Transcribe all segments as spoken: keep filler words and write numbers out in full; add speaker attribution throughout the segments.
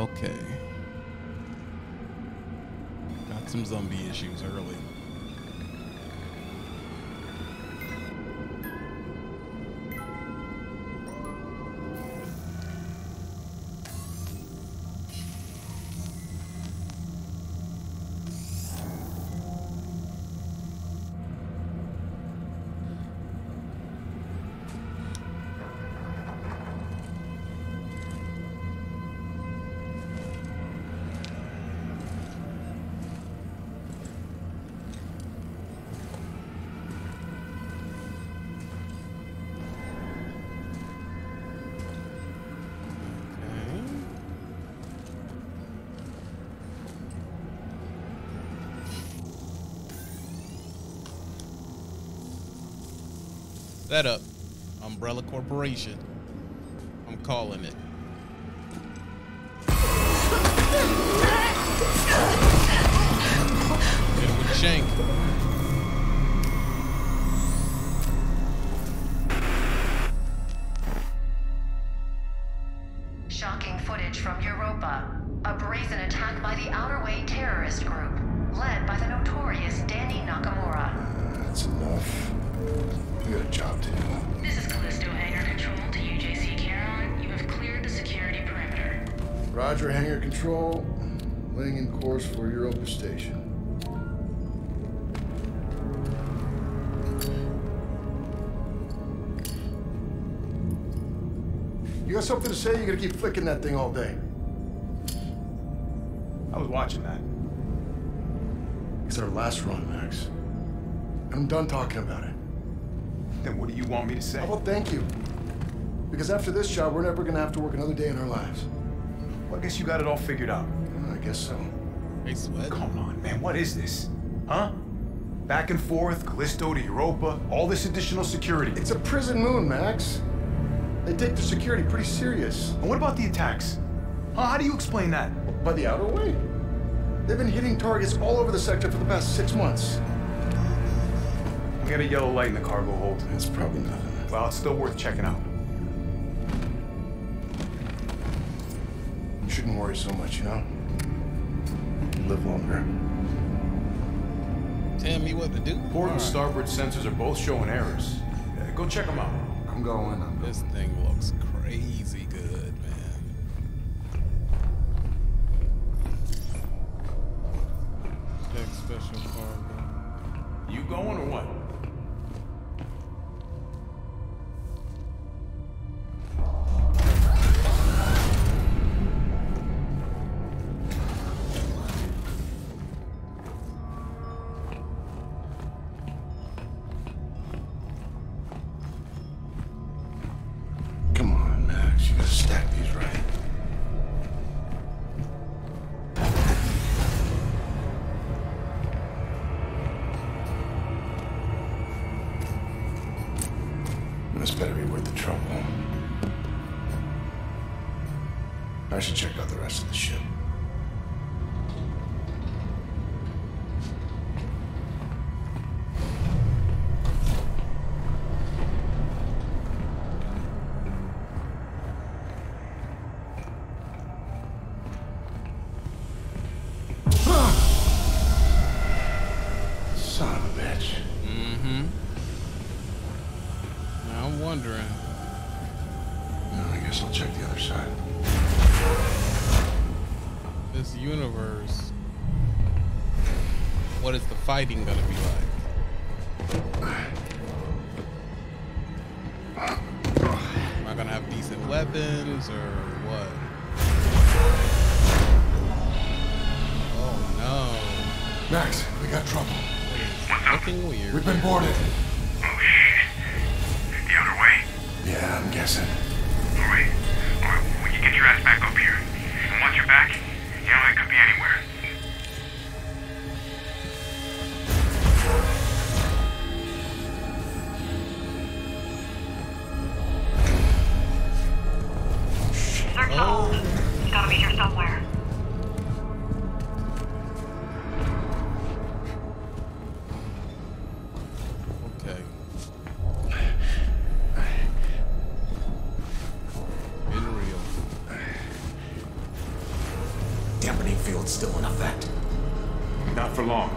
Speaker 1: Okay. Got some zombie issues early. Set up. Umbrella Corporation. I'm calling it. Hit him with the shank.
Speaker 2: Shocking footage from Europa. A brazen attack by the Outer Way terrorist group, led by the notorious Danny Nakamura.
Speaker 3: Uh, that's enough. We got a job to do.
Speaker 4: This is Callisto Hangar Control to U J C Caroline. You have cleared the security perimeter.
Speaker 3: Roger, hangar control. Laying in course for Europa Station. You got something to say? You gotta keep flicking that thing all day.
Speaker 5: I was watching that.
Speaker 3: It's our last run, Max. And I'm done talking about it.
Speaker 5: Then what do you want me to say?
Speaker 3: Well, thank you. Because after this job, we're never gonna have to work another day in our lives.
Speaker 5: Well, I guess you got it all figured out.
Speaker 3: I guess so.
Speaker 1: Hey, Sweat.
Speaker 5: Come on, man. What is this? Huh? Back and forth, Callisto to Europa, all this additional security.
Speaker 3: It's a prison moon, Max. They take their security pretty serious.
Speaker 5: And what about the attacks? Huh? How do you explain that?
Speaker 3: By the Outer Way. They've been hitting targets all over the sector for the past six months.
Speaker 5: We got a yellow light in the cargo hold.
Speaker 3: It's probably nothing.
Speaker 5: Well, it's still worth checking out.
Speaker 3: You shouldn't worry so much, you know? Live longer.
Speaker 1: Tell me what to do.
Speaker 5: Port and starboard sensors are both showing errors. Uh, go check them out.
Speaker 3: I'm going. I'm
Speaker 1: This thing looks crazy good, man. Check special cargo.
Speaker 5: You going or what?
Speaker 3: Come on, Max. You gotta stack these right. This better be worth the trouble. I should check out the rest of the ship. Son of a bitch.
Speaker 1: Mm-hmm. Now I'm wondering.
Speaker 3: No, I guess I'll check the other side.
Speaker 1: This universe. What is the fighting gonna be like? Am I gonna have decent weapons or what? Oh no.
Speaker 3: Max, we got trouble.
Speaker 1: Looking weird.
Speaker 3: We've been boarded.
Speaker 6: Oh shit. The Outer Way?
Speaker 3: Yeah, I'm guessing.
Speaker 6: Alright. Alright, well, you get your ass back up here. And once you're back, you know it could be anywhere.
Speaker 2: Search the
Speaker 1: Oh.
Speaker 2: hold. It's gotta be here somewhere.
Speaker 1: Okay. Been real.
Speaker 7: still in effect.
Speaker 5: Not for long.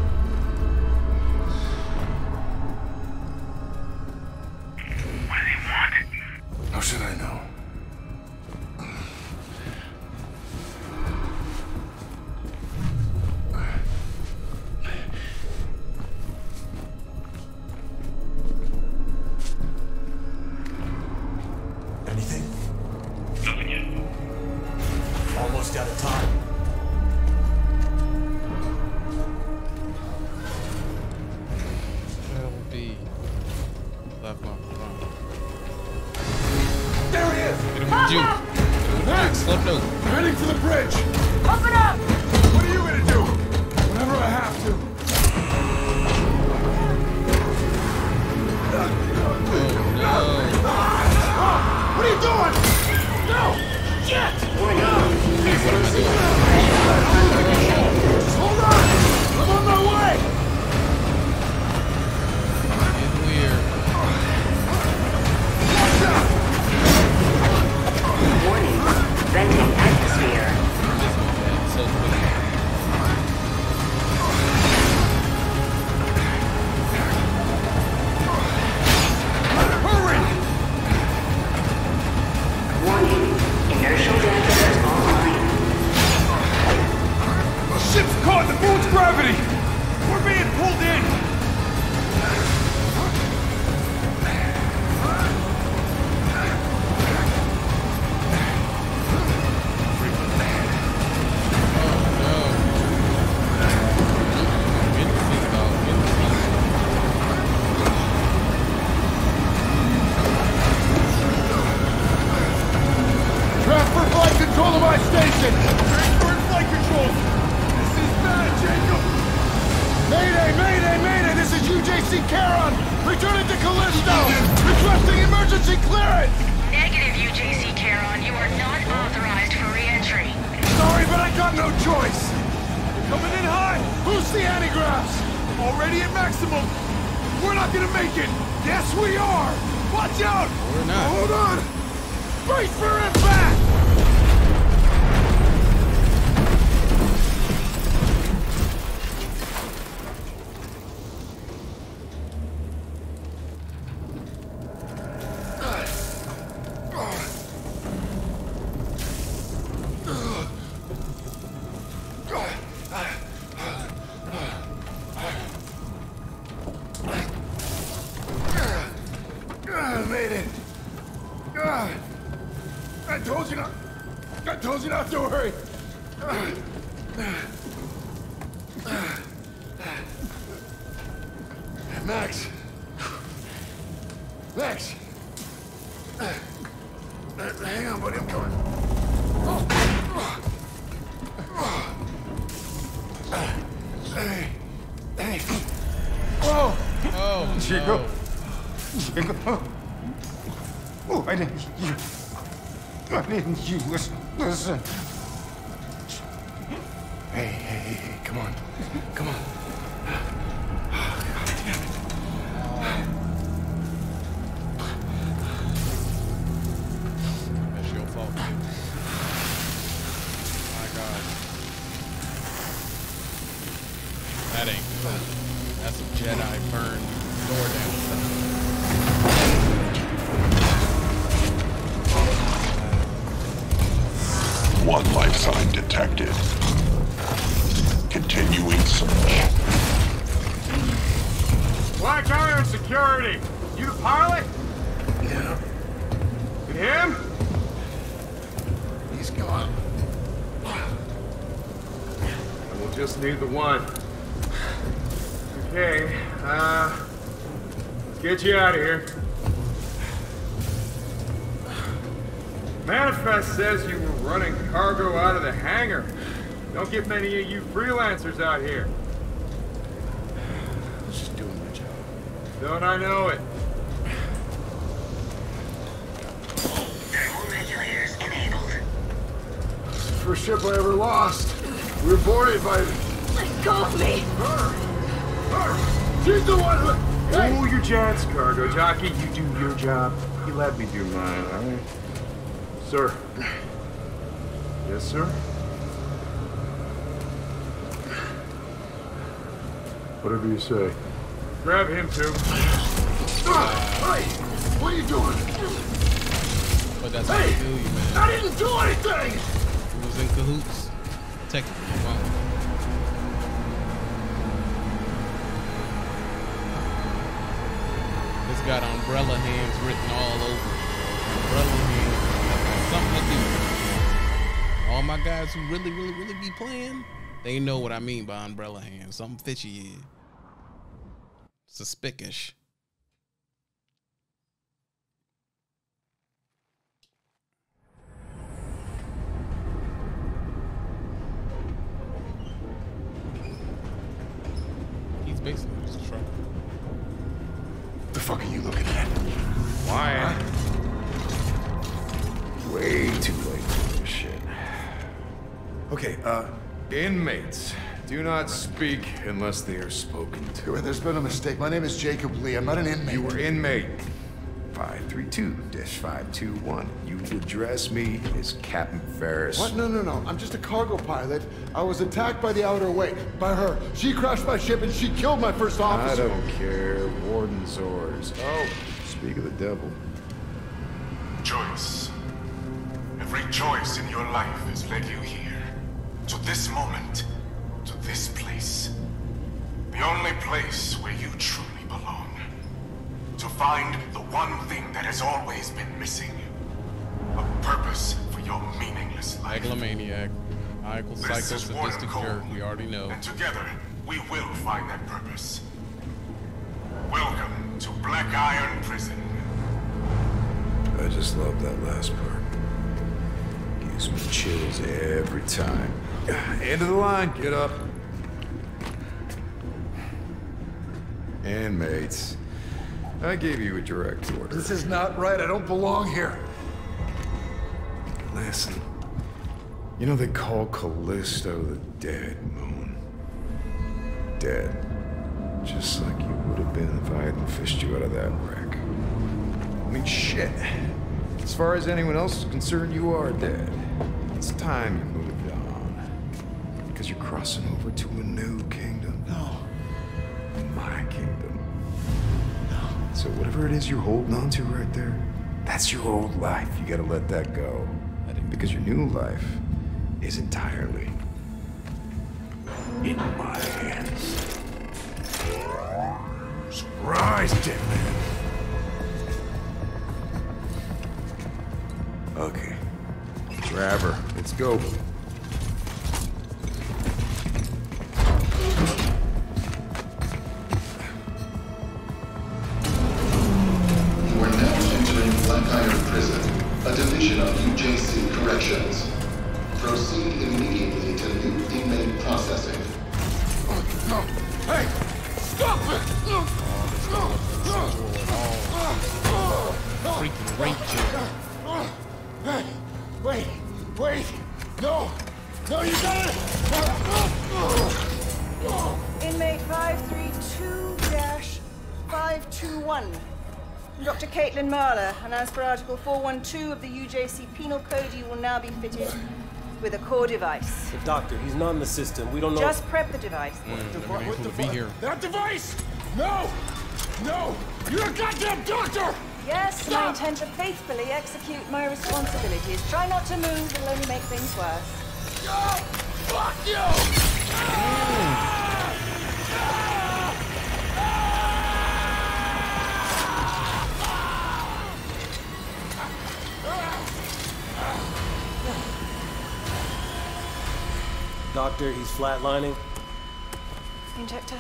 Speaker 6: What do they want?
Speaker 3: How should I know?
Speaker 7: Anything?
Speaker 6: Nothing yet.
Speaker 7: Almost out of time.
Speaker 1: L B. Left mark, wrong.
Speaker 3: There he is!
Speaker 1: Get him with you. Get him with Max. Slow down.
Speaker 3: I'm heading for the bridge!
Speaker 8: Open up!
Speaker 3: What are you gonna do? Whatever I have to. What are you doing? No! Shit!
Speaker 2: Warning. Explosive
Speaker 3: Hold on! I'm on my way!
Speaker 1: Getting weird.
Speaker 3: Watch out!
Speaker 2: warning. Venting atmosphere.
Speaker 1: This one, man. So quick.
Speaker 3: Hurry!
Speaker 2: Warning. Inertial dampers online.
Speaker 3: The ship's caught in the moon's gravity! We're being pulled in! Transfer flight control to my station! Transfer flight control! This is bad, Jacob! Mayday, mayday, mayday! This is U J C Caron! Returning to Callisto! Requesting emergency clearance!
Speaker 4: Negative, U J C Caron. You are not authorized for re-entry.
Speaker 3: Sorry, but I got no choice! Coming in hot! Who's the antigraphs? Already at maximum! We're not gonna make it! Yes, we are! Watch out!
Speaker 1: We're not.
Speaker 3: Hold on! Brace for impact! I made it. Ah, I told you not. I told you not to worry. Ah, ah, Max. Max. Ah, hang on, buddy. I'm coming. Hey. Hey. Whoa.
Speaker 1: Oh,
Speaker 5: Chico.
Speaker 1: no.
Speaker 5: Chico. Oh. Oh, I didn't you. I didn't you listen. Listen.
Speaker 3: Hey, hey, hey, hey, come on. Come on. Oh, God damn it.
Speaker 1: That's your fault. My God. That ain't good. That's some Jedi burn door down stuff.
Speaker 9: One life sign detected. Continuing search.
Speaker 5: Black Iron Security! You the pilot?
Speaker 3: Yeah,
Speaker 5: And him?
Speaker 3: he's gone.
Speaker 5: We'll just need the one. Okay, uh... let's get you out of here. Manifest says you were running cargo out of the hangar. Don't get many of you freelancers out here.
Speaker 3: I was just doing my job.
Speaker 5: Don't I know it?
Speaker 2: Thermal regulators enabled.
Speaker 3: First ship I ever lost. We were boarded by...
Speaker 8: Let go of me!
Speaker 3: Her! Her! She's the one who... Hey!
Speaker 5: Cool your jets, cargo jockey. You do your job. You let me do mine, all right? Sir. Yes, sir?
Speaker 3: Whatever you say.
Speaker 5: Grab him, too.
Speaker 3: Hey! What are you doing?
Speaker 1: But that's how they do you, man.
Speaker 3: I didn't do anything!
Speaker 1: He was in cahoots. Technically, well. It's got umbrella hands written all over it. Umbrella hands. Something to do. All my guys who really, really, really be playing, they know what I mean by umbrella hands. Something fishy is. Suspicious. He's basically just a trucker.
Speaker 5: What the fuck are you looking at?
Speaker 1: Why?
Speaker 5: Way too late for this shit. Okay, uh, inmates. Do not speak unless they are spoken to.
Speaker 3: There's been a mistake. My name is Jacob Lee. I'm not an inmate.
Speaker 5: You were inmate five three two dash five two one. You address me as Captain Ferris.
Speaker 3: What? No, no, no. I'm just a cargo pilot. I was attacked by the Outer Way. By her. She crashed my ship and she killed my first officer.
Speaker 5: I don't care. Warden's orders. Oh, speak of the devil.
Speaker 9: Choice. Every choice in your life has led you here. To this moment. To this place. The only place where you truly belong. To find the one thing that has always been missing. A purpose for your meaningless life.
Speaker 1: Megalomaniac. Idle, psycho,
Speaker 9: This is Warden
Speaker 1: sadistic
Speaker 9: Cole,
Speaker 1: jerk. We already know.
Speaker 9: And together, we will find that purpose. Welcome to Black Iron Prison.
Speaker 5: I just love that last part. Gives me chills every time. End of the line, get up. Inmates, I gave you a direct order.
Speaker 3: This is not right. I don't belong here.
Speaker 5: Listen, you know they call Callisto the dead moon. Dead. Just like you would have been if I hadn't fished you out of that wreck. I mean, shit. As far as anyone else is concerned, you are dead. It's time you moved on. Because you're crossing over to a new kingdom.
Speaker 3: No.
Speaker 5: My kingdom. No. So whatever it is you're holding on to right there, that's your old life. You gotta let that go. Because your new life is entirely in my hands. Surprise, dead man. Okay. Grab her. Let's go.
Speaker 10: You are now entering Black Iron Prison, a division of U J C Corrections. Proceed immediately to new inmate processing.
Speaker 3: No. Hey! Stop it!
Speaker 1: Freaking rape chick.
Speaker 3: Hey! Wait! Wait! No! No, you got it!
Speaker 11: Inmate five three two dash five two one. Doctor Caitlin Marler, and as per Article four one two of the U J C Penal Code, you will now be fitted with a core device.
Speaker 7: The doctor, he's not in the system. We don't know.
Speaker 11: Just prep the device.
Speaker 1: Mm, what the fuck? Be here.
Speaker 3: That device! No! No! You're a goddamn doctor!
Speaker 11: Yes, and I intend to faithfully execute my responsibilities. Try not to move, it'll only make things worse.
Speaker 3: Oh, fuck you! Ah!
Speaker 7: Doctor, he's flatlining.
Speaker 11: Injector.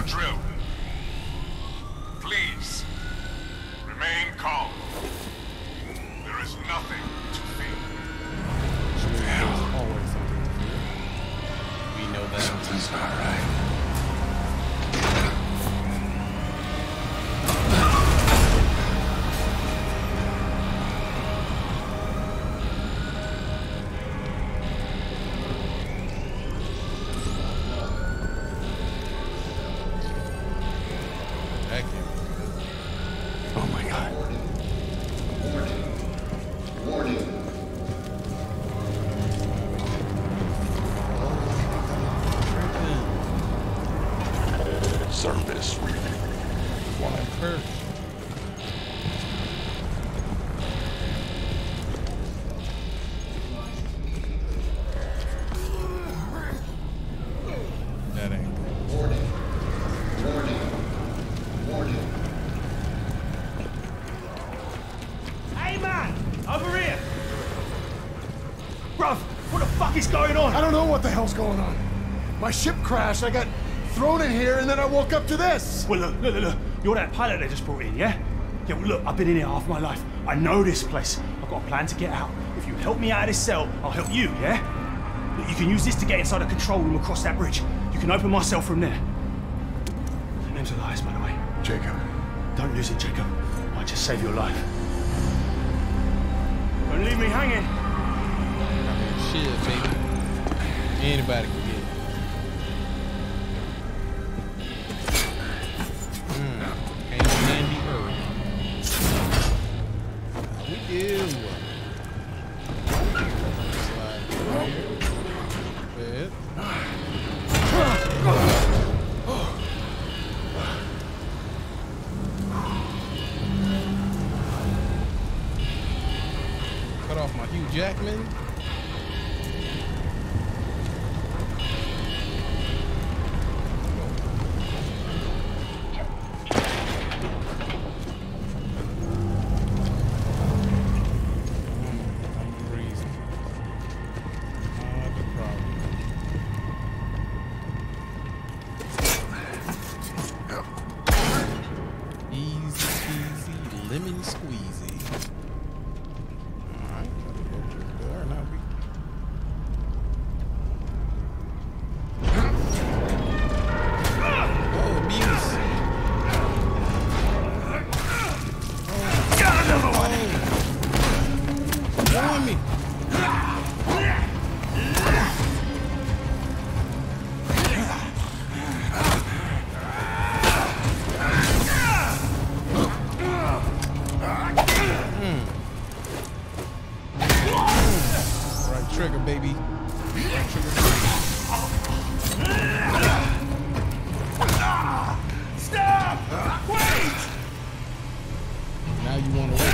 Speaker 9: the drill. Please, remain calm. There is nothing to fear.
Speaker 1: There's always something to fear. We know that.
Speaker 5: Something's not right.
Speaker 10: Oh my God. Warning. Warning.
Speaker 9: Service reading.
Speaker 1: One first. That ain't good.
Speaker 10: Warning. Warning. Warning.
Speaker 3: Hey man, over here! Bruv, what the fuck is going on? I don't know what the hell's going on. My ship crashed, I got thrown in here, and then I woke up to this. Well, look, look, look, look. You're that pilot they just brought in, yeah? Yeah, well, look, I've been in here half my life. I know this place. I've got a plan to get out. If you help me out of this cell, I'll help you, yeah? Look, you can use this to get inside a control room across that bridge. You can open my cell from there. The name's Elias, by the way.
Speaker 5: Jacob.
Speaker 3: Don't lose it, Jacob. I'll just save your life. Don't leave me hanging.
Speaker 1: I mean, shit, baby. Anybody can get it. Mm. Ain't Sandy Earth. How we do? Slide right here. Bed. Cut off my Hugh Jackman. Lemon squeezy. Alright, gotta go to the door now. We... Oh, abuse. Oh, got another one. Oh. Warn me. Trigger, baby. Right trigger.
Speaker 3: Stop! Wait!
Speaker 1: Now you want to wait.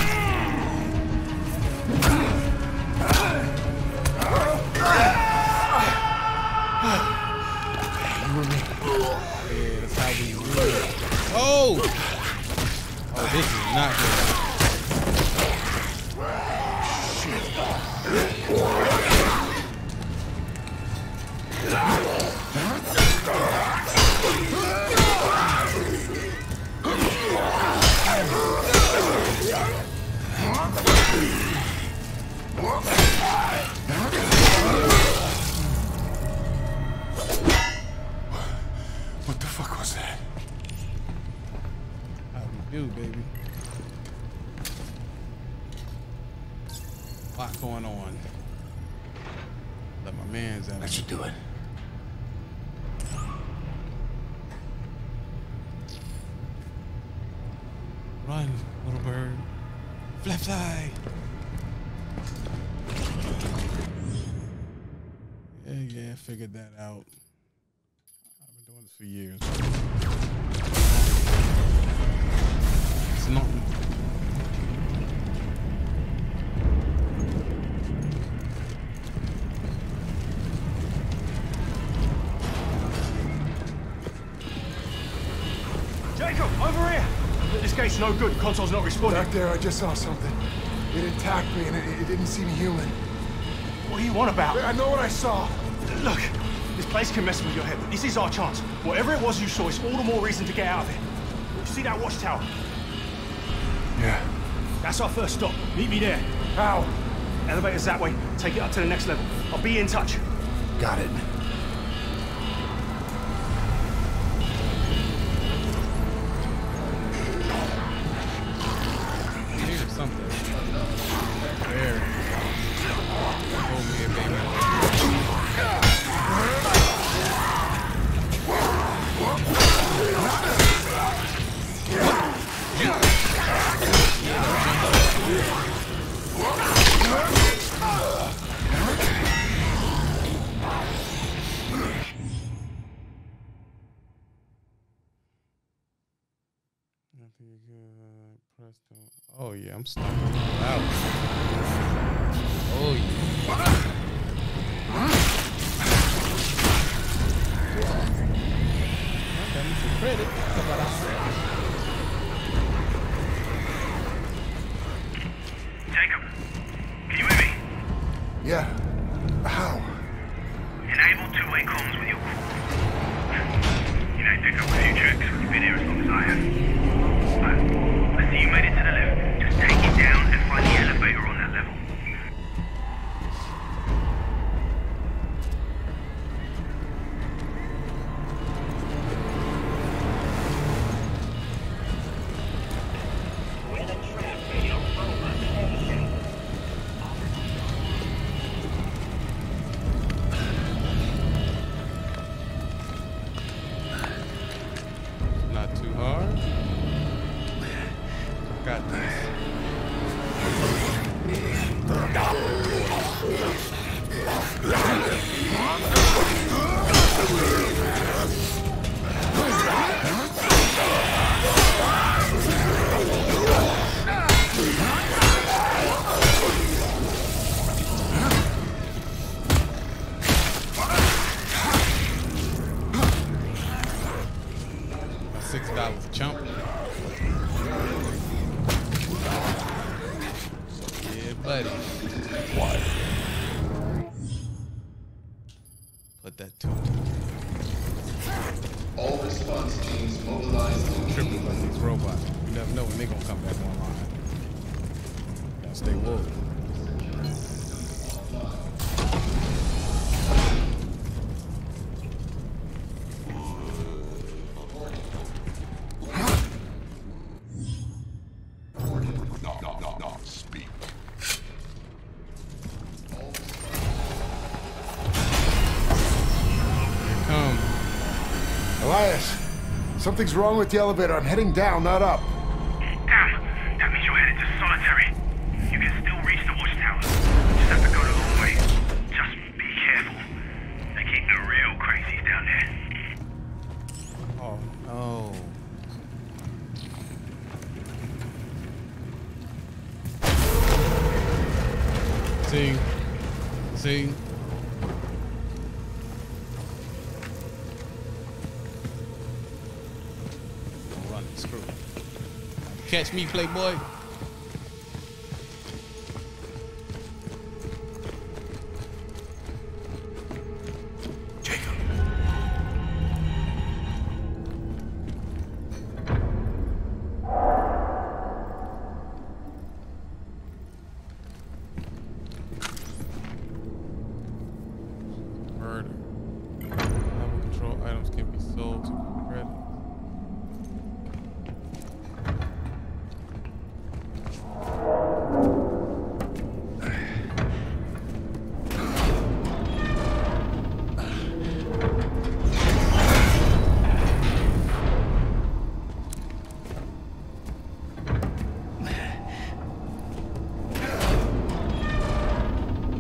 Speaker 1: Yeah, that's how we do it. Oh! Oh, this is not good.
Speaker 3: What the fuck was that?
Speaker 1: How we do, baby. Lot going on. Let my man's out.
Speaker 3: Let you do it.
Speaker 1: Run, little bird. Fly, fly. Yeah, yeah, figured that out. I've been doing this for years. It's not.
Speaker 3: Jacob, over here! This gate's no good. Console's not responding.
Speaker 12: Back there, I just saw something. It attacked me, and it, it didn't seem human.
Speaker 3: What are you on about?
Speaker 12: I know what I saw.
Speaker 3: Look, this place can mess with your head, but this is our chance. Whatever it was you saw, it's all the more reason to get out of here. You see that watchtower?
Speaker 12: Yeah.
Speaker 3: That's our first stop. Meet me there. How? Elevator's that way. Take it up to the next level. I'll be in touch.
Speaker 12: Got it.
Speaker 1: Here's something. There. Hold me a baby. Oh yeah, I'm stumbling out. Oh yeah. Got me some credit. How about I say?
Speaker 6: Jacob, can you hear me?
Speaker 12: Yeah. How?
Speaker 6: Enable two-way comms with your core. You know, pick up a few tricks when you've been here as long as I have. Right. I see you made it to the left. Just take it down and find the elevator on that level.
Speaker 1: Not too hard. Got this. Six dollars a chump. Yeah, buddy. What? Put that to
Speaker 10: All response teams mobilized
Speaker 1: tripping about these robots. You never know when they gonna come back online. Gotta stay woke.
Speaker 12: Elias, something's wrong with the elevator. I'm heading down, not up.
Speaker 6: Damn, that means you're headed to solitary. You can still reach the watchtower. Just have to go the long way. Just be careful. They keep the real crazies down there.
Speaker 1: Oh no. See? See? Catch me, playboy.